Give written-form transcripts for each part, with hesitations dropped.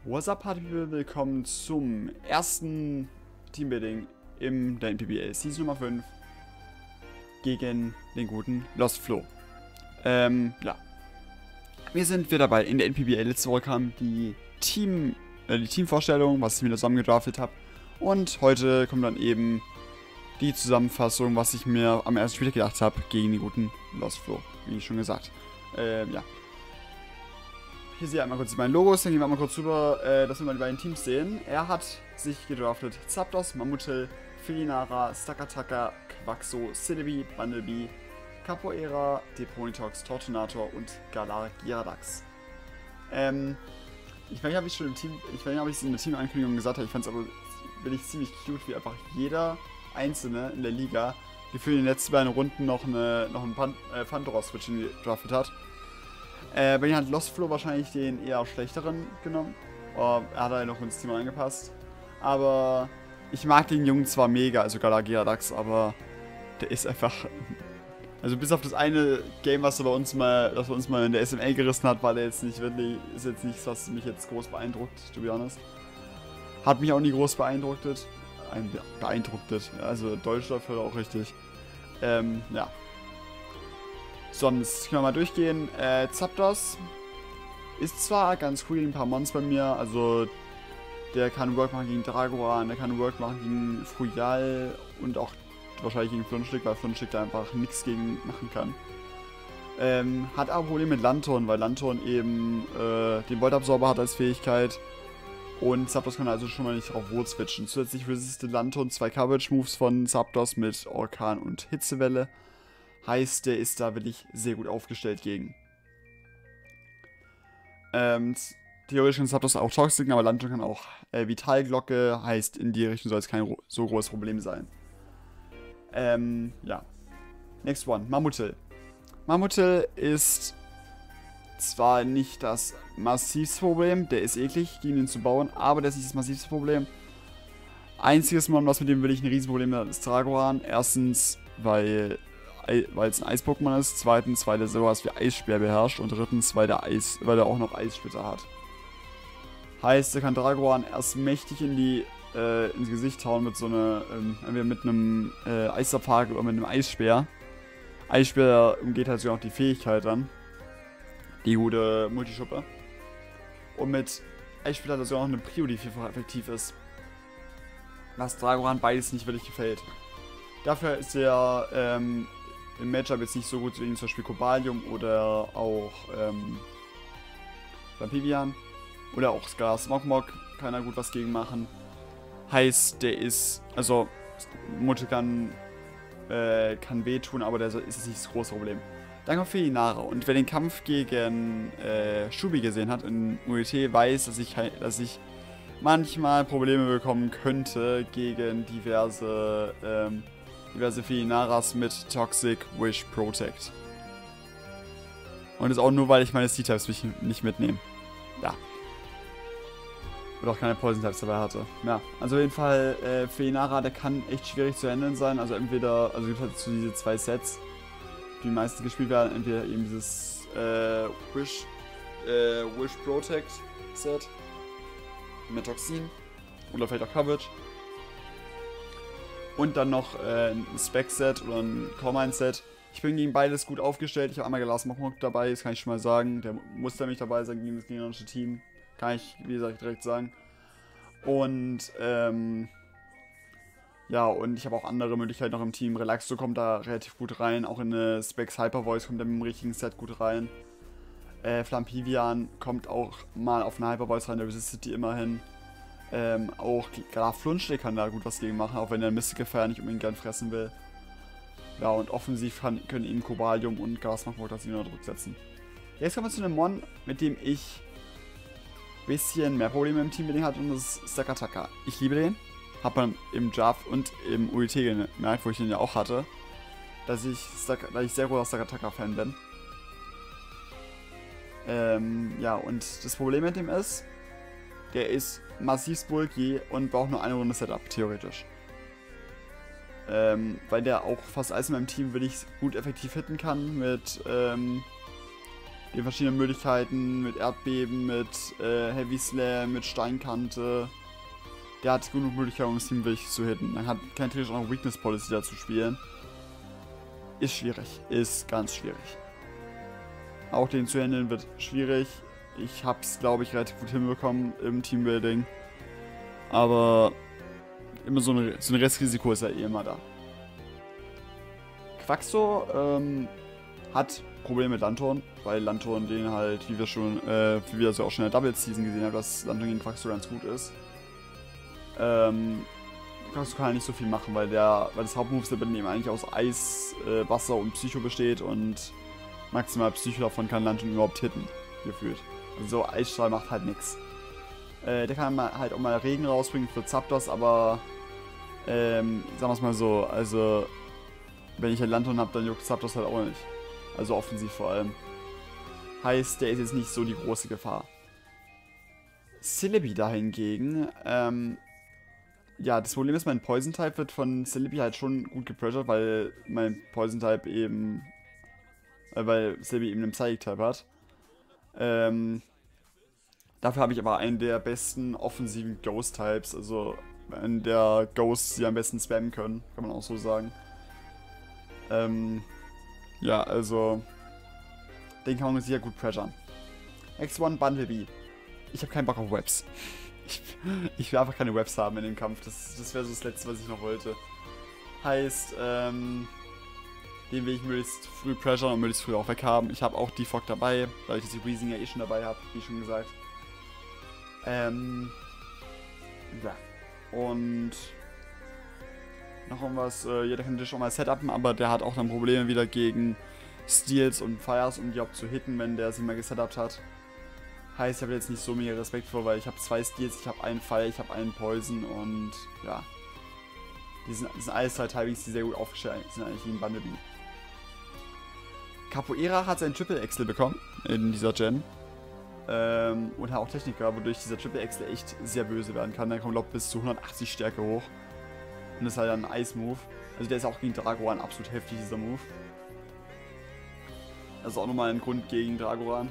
What's up, Party People? Willkommen zum ersten Teambuilding der NPBL Season Nummer 5 gegen den guten Lost Flo. Ja. Wir sind wieder dabei in der NPBL. Letzte Woche kam die Teamvorstellung, was ich mir zusammen gedraftet habe. Und heute kommt dann eben die Zusammenfassung, was ich mir am ersten Spieltag gedacht habe gegen den guten Lost Flo, wie schon gesagt. Ja. Hier seht ihr einmal kurz meine Logos, dann gehen wir einmal kurz rüber, dass wir mal die beiden Teams sehen. Er hat sich gedraftet Zapdos, Mammutel, Felinara, Stakataka, Quaxo, Celebi, Bumblebee, Capoeira, Deponitox, Tortonator und Galar Gyarados. Ich weiß nicht, ob ich es in der Teamankündigung gesagt habe, ich fand es aber wirklich ziemlich cute, wie einfach jeder Einzelne in der Liga gefühlt in den letzten beiden Runden noch einen Pandoros-Switch gedraftet hat. Bei ihm hat Lost Flo wahrscheinlich den eher schlechteren genommen. Er hat halt noch ins Team angepasst. Aber ich mag den Jungen zwar mega, also Galar Gyarados, aber der ist einfach. Also bis auf das eine Game, was er uns mal in der SML gerissen hat, war der jetzt nicht wirklich, ist jetzt nichts, was mich jetzt groß beeindruckt, to be honest. Hat mich auch nie groß beeindruckt. Also Deutsch läuft halt auch richtig. Ja. Sonst können wir mal durchgehen. Zapdos ist zwar ganz cool gegen ein paar Mons bei mir, also der kann Work machen gegen Dragoran, der kann Work machen gegen Fuyal und auch wahrscheinlich gegen Flunschlick, weil Flunschlick da einfach nichts gegen machen kann. Hat aber Probleme mit Lanturn, weil Lanturn eben den Voltabsorber hat als Fähigkeit und Zapdos kann also schon mal nicht drauf Rot switchen. Zusätzlich resistet Lanturn 2 Coverage Moves von Zapdos mit Orkan und Hitzewelle. Heißt, der ist da wirklich sehr gut aufgestellt gegen. Theoretisch kann Zapdos auch Toxic, aber Lanturn kann auch Vitalglocke, heißt, in die Richtung soll es kein so großes Problem sein. Ja. Next one, Mammutel. Mammutel ist zwar nicht das massivste Problem, der ist eklig, gegen ihn zu bauen, aber der ist nicht das massivste Problem. Einziges Mal, was mit dem wirklich ein Riesenproblem hat, ist Dragoran. Erstens, weil es ein Eis-Pokémon ist, zweitens, weil er sowas wie Eisspeer beherrscht und drittens, weil er auch noch Eissplitter hat. Heißt, er kann Dragoran erst mächtig ins Gesicht hauen mit so einer, entweder mit einem Eisabfage oder mit einem Eisspeer. Eisspeer umgeht halt sogar noch die Fähigkeit dann. Die gute Multischuppe. Und mit Eisspeer hat er sogar noch eine Prio, die vielfach effektiv ist. Was Dragoran beides nicht wirklich gefällt. Dafür ist er im Matchup jetzt nicht so gut wegen zum Beispiel Cobalium oder auch Vampirian. Oder auch Scar Smogmog kann er gut was gegen machen. Heißt, der ist, also Mutter kann wehtun, aber der ist jetzt nicht das große Problem. Dann kommt Felinara und wer den Kampf gegen Shubi gesehen hat in UET, weiß, dass ich manchmal Probleme bekommen könnte gegen diverse Felinaras mit Toxic, Wish, Protect. Und das auch nur, weil ich meine C-Types nicht mitnehme. Ja. Und auch keine Poison-Types dabei hatte. Ja, also auf jeden Fall, Felinara, der kann echt schwierig zu handeln sein. Also entweder, also gibt es halt diese zwei Sets, die meistens gespielt werden. Entweder eben dieses Wish Protect Set mit Toxin oder vielleicht auch Coverage. Und dann noch ein Spec-Set oder ein Core-Mine-Set. Ich bin gegen beides gut aufgestellt. Ich habe einmal Galar Smogmog dabei, das kann ich schon mal sagen. Der muss nämlich dabei sein gegen das gegnerische Team. Kann ich, wie gesagt, direkt sagen. Und, ja, und ich habe auch andere Möglichkeiten noch im Team. Relaxo kommt da relativ gut rein. Auch in eine Specs Hyper Voice kommt er mit dem richtigen Set gut rein. Flampivian kommt auch mal auf eine Hyper Voice rein, der resistet die immerhin. Auch Galar Flunschlick kann da gut was gegen machen, auch wenn der Mystical Fire nicht unbedingt gern fressen will. Ja, und offensiv können ihm Cobalium und Galar Smogmog das unter Druck setzen. Jetzt kommen wir zu einem Mon, mit dem ich ein bisschen mehr Probleme im Teambuilding hatte, und das ist Stakataka. Ich liebe den. Hat man im Draft und im UET gemerkt, wo ich den ja auch hatte, dass ich sehr großer Stakataka-Fan bin. Ja, und das Problem mit dem ist, der ist massiv bulky und braucht nur eine Runde Setup, theoretisch. Weil der auch fast alles in meinem Team wirklich gut effektiv hitten kann mit Die verschiedenen Möglichkeiten mit Erdbeben, mit Heavy Slam, mit Steinkante. Der hat genug Möglichkeiten, um das Team wirklich zu hitten. Dann kann natürlich auch noch Weakness Policy dazu spielen. Ist schwierig. Ist ganz schwierig. Auch den zu handeln wird schwierig. Ich habe es, glaube ich, relativ gut hinbekommen im Teambuilding. Aber immer so ein Restrisiko ist ja eh immer da. Quaxo hat Probleme mit Lanturn, weil Lanturn den halt, wie wir so auch schon in der Double Season gesehen haben, dass Lanturn gegen Quaxo ganz gut ist. Quaxo kann halt nicht so viel machen, weil das Hauptmoveset eben eigentlich aus Eis, Wasser und Psycho besteht und maximal Psycho davon kann Lanturn überhaupt hitten, gefühlt. Also Eisstrahl macht halt nichts. Der kann halt auch mal Regen rausbringen für Zapdos, aber sagen wir es mal so, also wenn ich halt Lanturn habe, dann juckt Zapdos halt auch nicht. Also offensiv vor allem. Heißt, der ist jetzt nicht so die große Gefahr. Celebi dahingegen, ja, das Problem ist, mein Poison-Type wird von Celebi halt schon gut gepressured, weil mein Poison-Type eben, weil Celebi eben einen Psychic-Type hat. Dafür habe ich aber einen der besten offensiven Ghost-Types, also einen der Ghosts, die am besten spammen können, kann man auch so sagen. Ja, also den kann man sicher gut pressuren. X1 Bundlebee. Ich habe keinen Bock auf Webs. Ich will einfach keine Webs haben in dem Kampf. Das wäre so das Letzte, was ich noch wollte. Heißt, den will ich möglichst früh pressuren und möglichst früh auch weg haben. Ich habe auch Defog dabei, weil ich die Weezing ja eh schon dabei habe, wie schon gesagt. Ja. Und noch irgendwas, jeder kann natürlich schon mal setupen, aber der hat auch dann Probleme wieder gegen Steals und Fires, um die auch zu hitten, wenn der sie mal gesetupt hat. Heißt, ich habe jetzt nicht so mega Respekt vor, weil ich habe 2 Steals, ich habe einen Fire, ich habe einen Poison und ja. Die sind alles 3 Timings, die sehr gut aufgestellt sind, eigentlich wie ein Bundlebee. Capoeira hat seinen Triple Axel bekommen in dieser Gen. Und hat auch Techniker, wodurch dieser Triple Axel echt sehr böse werden kann. Der kommt, glaube ich, bis zu 180 Stärke hoch. Und das ist halt ein Ice-Move. Also der ist auch gegen Dragoran absolut heftig, dieser Move. Das ist auch nochmal ein Grund gegen Dragoran.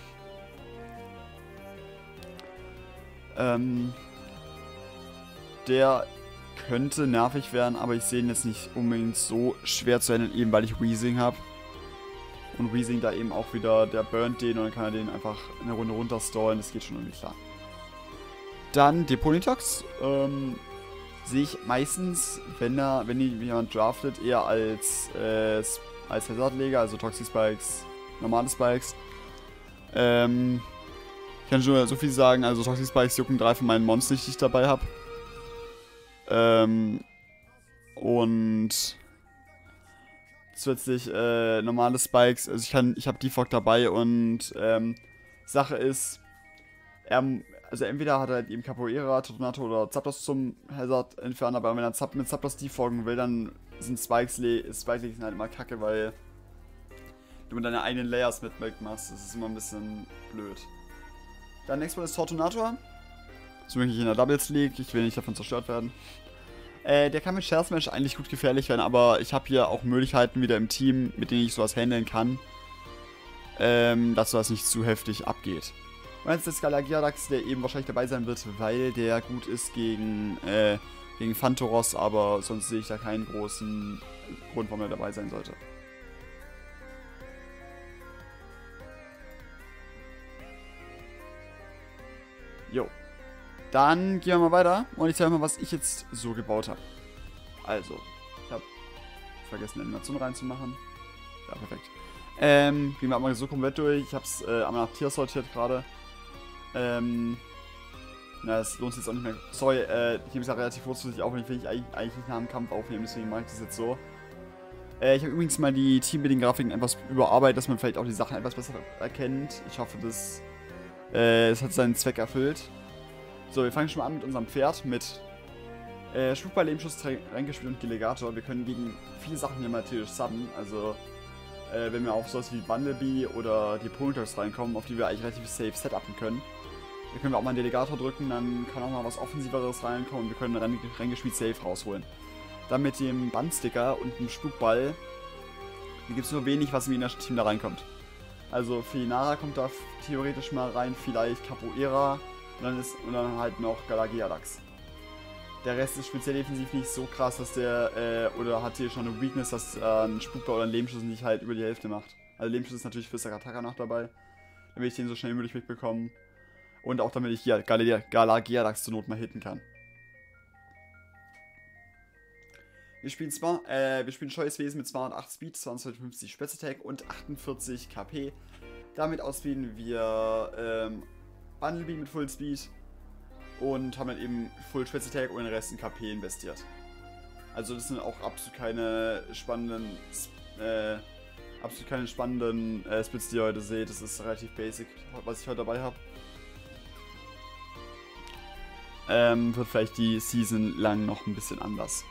Der könnte nervig werden, aber ich sehe ihn jetzt nicht unbedingt so schwer zu handeln, eben weil ich Weezing habe. Und Weezing da eben auch wieder, der burnt den und dann kann er den einfach eine Runde runterstallen, das geht schon irgendwie klar. Dann Deponitox, sehe ich meistens, wenn jemand draftet, eher als Hazardleger, also Toxic Spikes, normale Spikes. Ich kann schon so viel sagen, also Toxic Spikes jucken 3 von meinen Monstern, die ich dabei habe. Und zusätzlich normale Spikes, also ich habe Defog dabei und Sache ist, also entweder hat er halt eben Capoeira, Tornado oder Zapdos zum Hazard entfernen, aber wenn er mit Zapdos defoggen will, dann sind Spikes halt immer kacke, weil du mit deinen eigenen Layers mit machst. Das ist immer ein bisschen blöd. Dann nächstes Mal ist Tortonator. So wirklich in der Doubles League, ich will nicht davon zerstört werden. Der kann mit Shell Smash eigentlich gut gefährlich werden, aber ich habe hier auch Möglichkeiten wieder im Team, mit denen ich sowas handeln kann, dass sowas nicht zu heftig abgeht. Und jetzt ist der Skalagiadax, der eben wahrscheinlich dabei sein wird, weil der gut ist gegen Phantoros, aber sonst sehe ich da keinen großen Grund, warum er dabei sein sollte. Jo. Dann gehen wir mal weiter und ich zeige mal, was ich jetzt so gebaut habe. Also, ich habe vergessen, eine Animation reinzumachen. Ja, perfekt. Gehen wir einmal so komplett durch. Ich habe es einmal nach Tier sortiert gerade. Ja, das lohnt sich jetzt auch nicht mehr. Sorry, ich nehme es ja relativ kurzfristig auf, wenn ich eigentlich nicht nach dem Kampf aufnehmen, deswegen mache ich das jetzt so. Ich habe übrigens mal die Teambuilding-Grafiken etwas überarbeitet, dass man vielleicht auch die Sachen etwas besser erkennt. Ich hoffe, es hat seinen Zweck erfüllt. So, wir fangen schon mal an mit unserem Pferd, mit Spukball, Lebensschuss, Ränkespiel und Delegator. Wir können gegen viele Sachen hier mal theoretisch subben, also wenn wir auf sowas wie Bundlebee oder die Deponitox reinkommen, auf die wir eigentlich relativ safe setupen können. Dann können wir auch mal einen Delegator drücken, dann kann auch mal was Offensiveres reinkommen und wir können Ränkespiel safe rausholen. Dann mit dem Bandsticker und dem Spukball gibt es nur wenig, was im gegnerischen Team da reinkommt. Also Felinara kommt da theoretisch mal rein, vielleicht Capoeira und dann halt noch Galageadax. Der Rest ist speziell defensiv nicht so krass, dass der, oder hat hier schon eine Weakness, dass ein Spukball oder ein Lebensschuss nicht halt über die Hälfte macht. Also Lebensschuss ist natürlich für Sakataka noch dabei, damit ich den so schnell wie möglich mitbekomme. Und auch damit ich hier Galageadax zur Not mal hitten kann. Wir spielen Scheues Wesen mit 208 Speed, 250 Speed Attack und 48 KP. Damit auswählen wir Bundlebee mit Full Speed und haben dann eben Full Speed Attack und den Rest in KP investiert. Also das sind auch absolut keine spannenden Splits, die ihr heute seht. Das ist relativ basic, was ich heute dabei habe. Wird vielleicht die Season lang noch ein bisschen anders.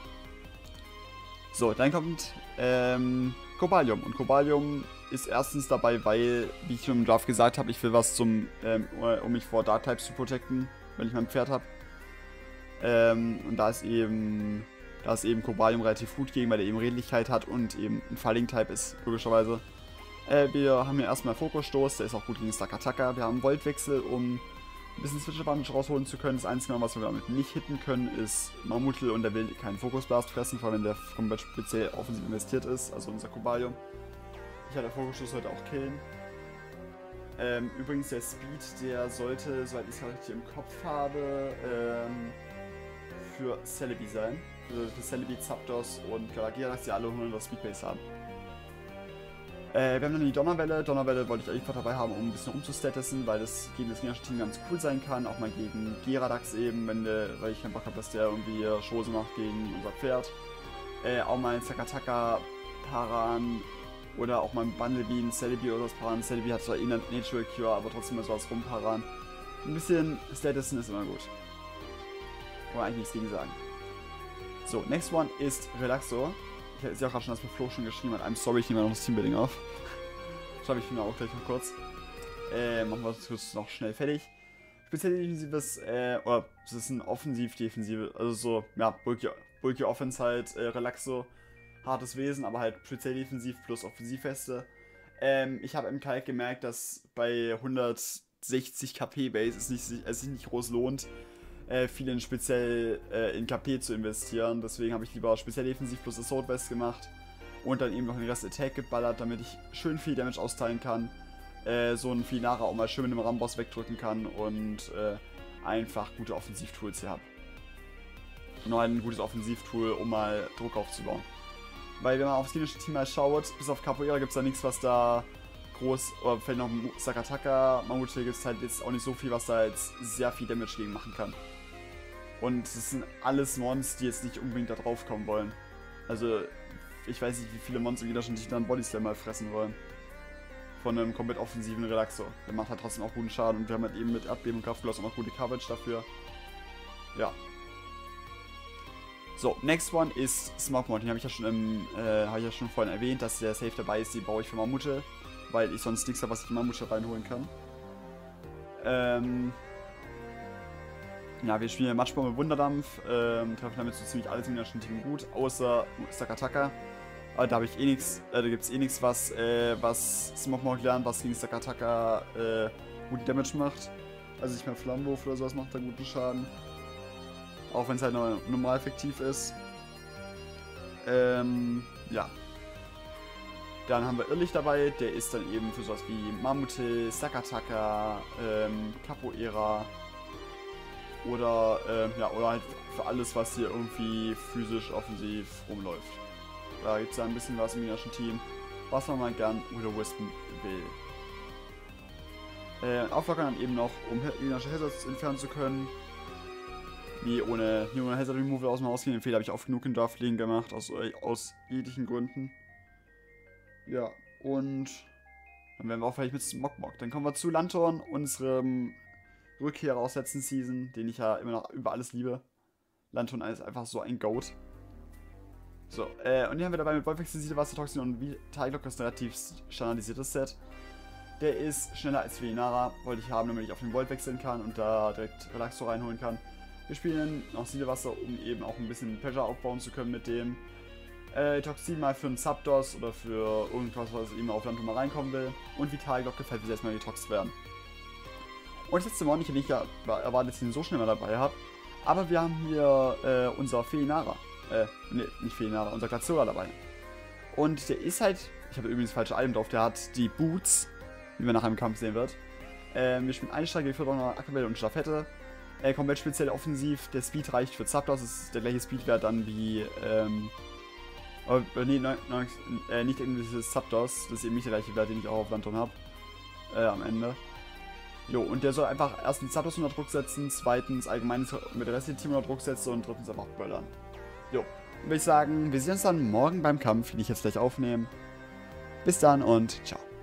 So, dann kommt Cobalium. Und Cobalium ist erstens dabei, weil, wie ich schon im Draft gesagt habe, ich will was um mich vor Dark Types zu protecten, wenn ich mein Pferd habe. Und da ist eben Cobalium relativ gut gegen, weil er eben Redlichkeit hat und eben ein Falling-Type ist, logischerweise. Wir haben hier erstmal Fokusstoß, der ist auch gut gegen Sakataka. Wir haben Voltwechsel, um ein bisschen Switch-Advantage rausholen zu können. Das Einzige, was wir damit nicht hitten können, ist Mammutel und der will keinen Fokusblast fressen, vor allem wenn der komplett speziell offensiv investiert ist, also unser Cobalium. Ich hatte Fokusstoß heute auch killen. Übrigens der Speed, der sollte, soweit ich es richtig im Kopf habe, für Celebi sein. Also für Celebi, Zapdos und Galageadax, die alle 100 Speedbase haben. Wir haben dann die Donnerwelle. Donnerwelle wollte ich einfach dabei haben, um ein bisschen umzustatusen, weil das gegen das gegnerische Team ganz cool sein kann. Auch mal gegen Geradax eben, weil ich keinen Bock habe, dass der irgendwie Chose macht gegen unser Pferd. Auch mal ein Sakataka Paran oder auch mal ein Bundlebee, ein Celebi oder das Paran. Celebi hat zwar eh eine Natural Cure, aber trotzdem mal sowas rumparan. Ein bisschen statusen ist immer gut. Kann man eigentlich nichts gegen sagen. So, next one ist Relaxo. Ich sehe auch gerade schon, dass mir Flo schon geschrieben hat. I'm sorry, ich nehme noch das Teambuilding auf. Schreibe ich mir auch gleich noch kurz. Machen wir das noch schnell fertig. Speziell defensives, oder das ist ein offensiv-defensive, also so, ja, Bulky Offense halt, Relaxo, hartes Wesen, aber halt speziell defensiv plus Offensivfeste. Ich habe im Kalk gemerkt, dass bei 160 KP Base es sich nicht groß lohnt, viel speziell in KP zu investieren. Deswegen habe ich lieber speziell defensiv plus Assault Vest gemacht und dann eben noch den Rest Attack geballert, damit ich schön viel Damage austeilen kann. So ein Felinara auch mal schön mit dem Ramboss wegdrücken kann und einfach gute Offensivtools hier habe. Nur ein gutes Offensivtool, um mal Druck aufzubauen. Weil wenn man aufs gegnerische Team mal schaut, bis auf Capoeira gibt es da nichts, was da groß, oder vielleicht noch Sakataka, Mammutel gibt es halt jetzt auch nicht so viel, was da jetzt sehr viel Damage gegen machen kann. Und das sind alles Mons, die jetzt nicht unbedingt da drauf kommen wollen. Also, ich weiß nicht, wie viele Mons im gegnerischen Team dann Bodyslam mal fressen wollen. Von einem komplett offensiven Relaxo. Der macht halt trotzdem auch guten Schaden und wir haben halt eben mit Erdbeben und Kraftglas auch noch gute Coverage dafür. Ja. So, next one ist Smoke Mountain. Den habe ich ja schon vorhin erwähnt, dass der safe dabei ist. Die baue ich für Mammutel, weil ich sonst nichts habe, was ich in Mammutel reinholen kann. Ja, wir spielen Matschbombe mit Wunderdampf, treffen damit so ziemlich alles im gegnerischen Team gut, außer Sakataka. Da habe ich eh nichts, da gibt es eh nichts, was Smogmog lernt, was gegen Sakataka guten Damage macht. Also nicht mehr Flammenwurf oder sowas macht da guten Schaden. Auch wenn es halt normal effektiv ist. Ja. Dann haben wir Irrlicht dabei, der ist dann eben für sowas wie Mammutel, Sakataka, Capoeira oder halt für alles, was hier irgendwie physisch offensiv rumläuft. Da gibt es ja ein bisschen was im gegnerischen Team, was man mal gern Will-O-Wispen will. Auflockern dann eben noch, um gegnerische Hazards entfernen zu können. Nie ohne Hazard Removal aus dem Haus gehen. Den Fehler habe ich oft genug in Draft liegen gemacht, aus jeglichen Gründen. Ja, und dann werden wir auch vielleicht mit Smogmog. Dann kommen wir zu Lanthorn, unserem Rückkehrer aus letzten Season, den ich ja immer noch über alles liebe. Lanthorn ist einfach so ein Goat. So, und hier haben wir dabei mit Wolfwechsel, Wassertoxin und Vitalglock, das relativ standardisiertes Set. Der ist schneller als Felinara, wollte ich haben, damit ich auf den Volt wechseln kann und da direkt Relaxo reinholen kann. Wir spielen noch Siedewasser, um eben auch ein bisschen Pressure aufbauen zu können mit dem. Toxin mal für einen Zapdos oder für irgendwas, was eben auf Landrum mal reinkommen will. Und Vitalglocke, falls wir jetzt mal getoxt werden. Und das letzte Mal nicht, ich erwartet, dass ich ihn so schnell mal dabei habe. Aber wir haben hier unser Felinara. Ne, nicht Felinara, unser Glaciora dabei. Und der ist halt, ich habe übrigens falsche Item drauf, der hat die Boots, wie man nachher im Kampf sehen wird. Wir spielen Einsteiger, wir führen noch Aquabelle und Staffette. Komplett speziell offensiv, der Speed reicht für Zapdos, das ist der gleiche Speedwert dann wie, nicht eben dieses Zapdos, das ist eben nicht der gleiche Wert, den ich auch auf Landton habe, am Ende. Jo, und der soll einfach erstens Zapdos unter Druck setzen, zweitens allgemein mit der restlichen Team unter Druck setzen und drittens einfach böllern. Jo, würde ich sagen, wir sehen uns dann morgen beim Kampf, den ich jetzt gleich aufnehme. Bis dann und ciao.